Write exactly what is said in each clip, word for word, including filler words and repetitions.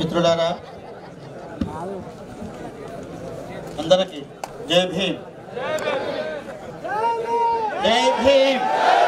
మిత్రులారా అందరికీ జై భీమ్ జై భీమ్.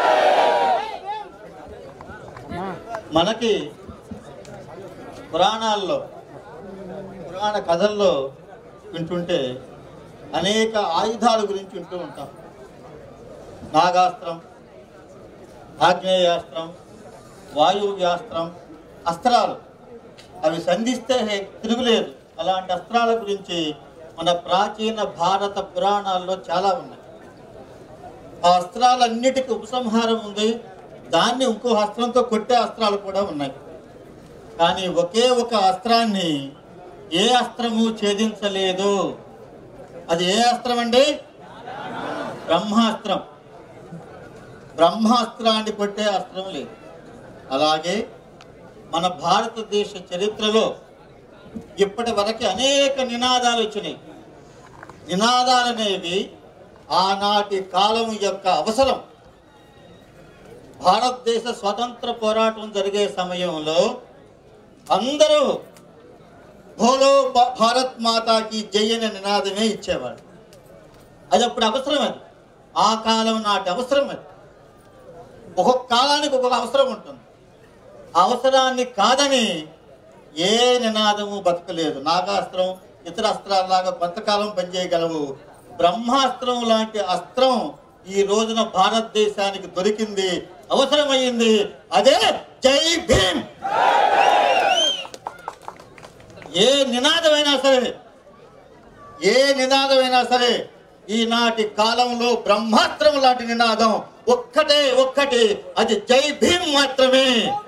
మనకి పురాణాల్లో పురాణ కథల్లో వింటుంటే అనేక ఆయుధాల గురించి వింటూ ఉంటాం. నాగాస్త్రం, ఆగ్నేయాస్త్రం, వాయువ్యాస్త్రం, అస్త్రాలు అవి సంధిస్తే తిరుగులేదు. అలాంటి అస్త్రాల గురించి మన ప్రాచీన భారత పురాణాల్లో చాలా ఉన్నాయి. ఆ అస్త్రాలన్నిటికీ ఉపసంహారం ఉంది. దాన్ని ఇంకో అస్త్రంతో కొట్టే అస్త్రాలు కూడా ఉన్నాయి. కానీ ఒకే ఒక అస్త్రాన్ని ఏ అస్త్రము ఛేదించలేదు. అది ఏ అస్త్రం అండి? బ్రహ్మాస్త్రం. బ్రహ్మాస్త్రాన్ని కొట్టే అస్త్రం లేదు. అలాగే మన భారతదేశ చరిత్రలో ఇప్పటి వరకు అనేక నినాదాలు వచ్చినాయి. నినాదాలు అనేవి ఆనాటి కాలం యొక్క అవసరం. భారతదేశ స్వతంత్ర పోరాటం జరిగే సమయంలో అందరూ బోలో భారత్ మాతాకి జై అనే నినాదమే ఇచ్చేవాడు. అది అప్పుడు అవసరం. అది ఆ కాలం నాటి అవసరం. అది ఒక్కొక్క కాలానికి ఒక్కొక్క అవసరం ఉంటుంది. అవసరాన్ని కాదని ఏ నినాదము బతకలేదు. నాగాస్త్రం ఇతర అస్త్రాలలాగా కొంతకాలం పనిచేయగలవు. బ్రహ్మాస్త్రం లాంటి అస్త్రం ఈ రోజున భారతదేశానికి దొరికింది, అవసరమైంది. అదే జై భీమ్. ఏ నినాదమైనా సరే ఏ నినాదమైనా సరే ఈనాటి కాలంలో బ్రహ్మాస్త్రం లాంటి నినాదం ఒక్కటే ఒక్కటి, అది జై భీమ్ మాత్రమే.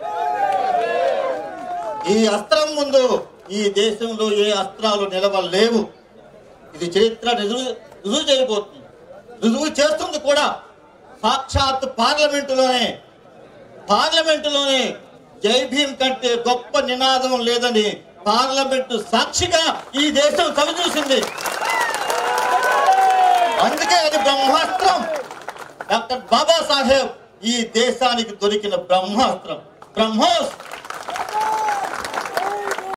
ఈ అస్త్రం ముందు ఈ దేశంలో ఏ అస్త్రాలు నిలవలేవు. ఇది చరిత్ర రుజువు రుజువు చేయబోతుంది, రుజువు చేస్తుంది కూడా. సాక్షాత్ పార్లమెంటులోనే పార్లమెంటులోనే జై భీమ్ కంటే గొప్ప నినాదం లేదని పార్లమెంటు సాక్షిగా ఈ దేశం చవిచూసింది. అందుకే అది బ్రహ్మాస్త్రం. డాక్టర్ బాబాసాహెబ్ ఈ దేశానికి దొరికిన బ్రహ్మాస్త్రం. బ్రహ్మోస్